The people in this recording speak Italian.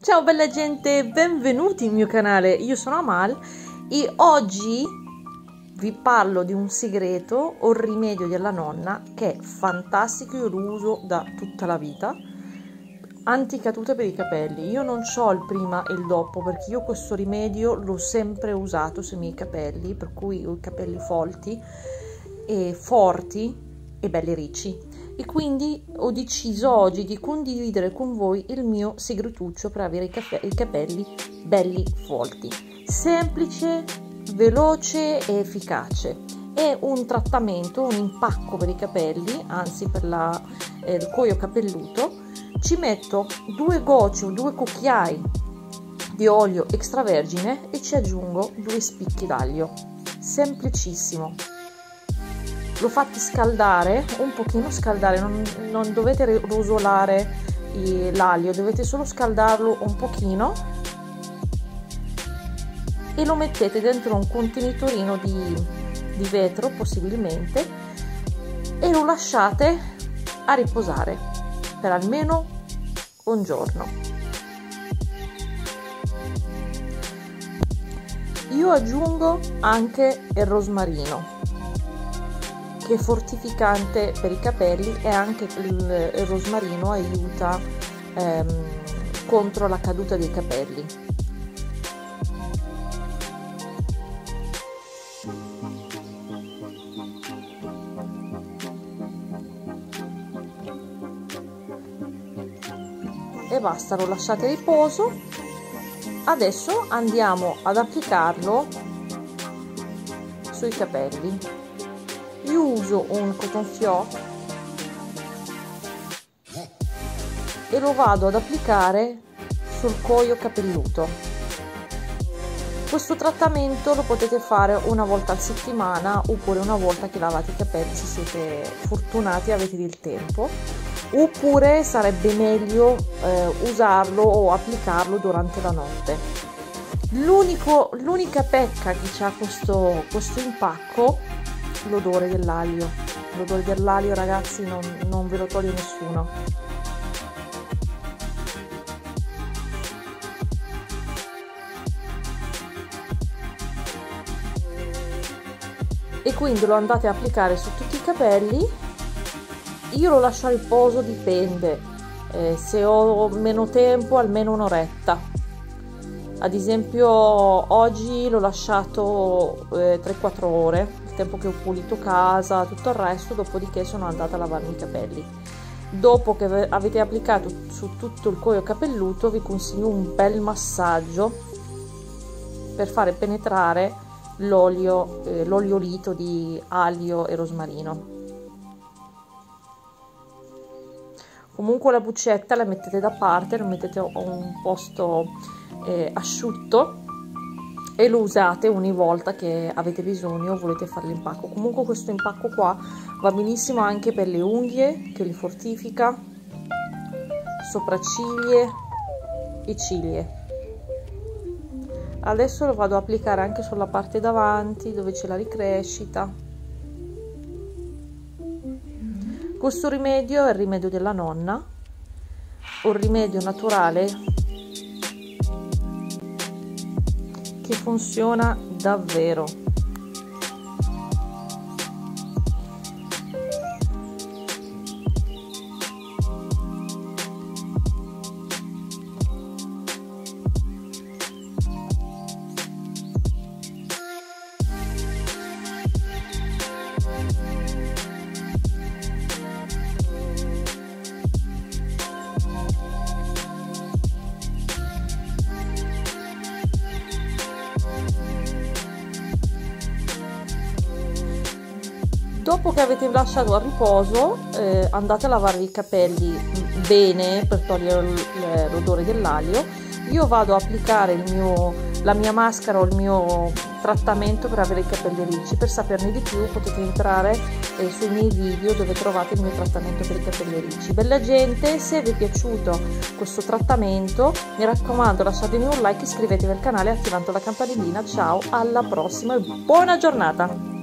Ciao bella gente, benvenuti nel mio canale, io sono Amal e oggi vi parlo di un segreto o rimedio della nonna che è fantastico, io lo uso da tutta la vita, anticadute per i capelli. Io non ho il prima e il dopo perché io questo rimedio l'ho sempre usato sui miei capelli, per cui ho i capelli folti e forti e belli ricci. E quindi ho deciso oggi di condividere con voi il mio segretuccio per avere i capelli belli folti, semplice, veloce e efficace. È un trattamento, un impacco per i capelli, anzi per il cuoio capelluto. Ci metto 2 gocce o 2 cucchiai di olio extravergine e ci aggiungo 2 spicchi d'aglio, semplicissimo. Lo fate scaldare, un pochino scaldare, non dovete rosolare l'aglio, dovete solo scaldarlo un pochino e lo mettete dentro un contenitorino di vetro possibilmente e lo lasciate a riposare per almeno un giorno. Io aggiungo anche il rosmarino, che è fortificante per i capelli, e anche il rosmarino aiuta contro la caduta dei capelli. E basta, lo lasciate a riposo. Adesso andiamo ad applicarlo sui capelli. Io uso un cotton fioc e lo vado ad applicare sul cuoio capelluto. Questo trattamento lo potete fare una volta a settimana oppure una volta che lavate i capelli, se siete fortunati e avete del tempo, oppure sarebbe meglio usarlo o applicarlo durante la notte. L'unica pecca che ha questo impacco, l'odore dell'aglio. L'odore dell'aglio, ragazzi, non ve lo toglie nessuno. E quindi lo andate a applicare su tutti i capelli. Io lo lascio a riposo, dipende, se ho meno tempo almeno un'oretta. Ad esempio oggi l'ho lasciato 3-4 ore, tempo che ho pulito casa, tutto il resto, dopodiché sono andata a lavarmi i capelli. Dopo che avete applicato su tutto il cuoio capelluto, vi consiglio un bel massaggio per fare penetrare l'oliolito di aglio e rosmarino. Comunque la buccetta la mettete da parte, lo mettete a un posto asciutto e lo usate ogni volta che avete bisogno o volete fare l'impacco. Comunque questo impacco qua va benissimo anche per le unghie, che li fortifica, sopracciglia e ciglia. Adesso lo vado ad applicare anche sulla parte davanti dove c'è la ricrescita. Questo rimedio è il rimedio della nonna, un rimedio naturale che funziona davvero. Dopo che avete lasciato a riposo, andate a lavare i capelli bene per togliere l'odore dell'aglio. Io vado ad applicare la mia maschera o il mio trattamento per avere i capelli ricci. Per saperne di più potete entrare sui miei video dove trovate il mio trattamento per i capelli ricci. Bella gente, se vi è piaciuto questo trattamento, mi raccomando, lasciatemi un like, iscrivetevi al canale attivando la campanellina. Ciao, alla prossima e buona giornata!